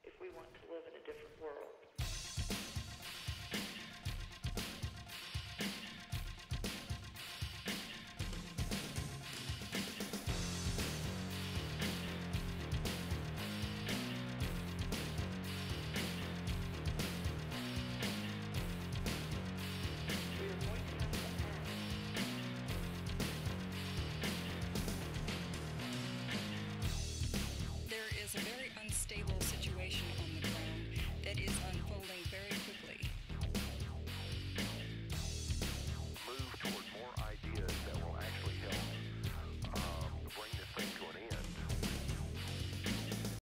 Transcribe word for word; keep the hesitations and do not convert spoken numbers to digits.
if we want to live in a different world.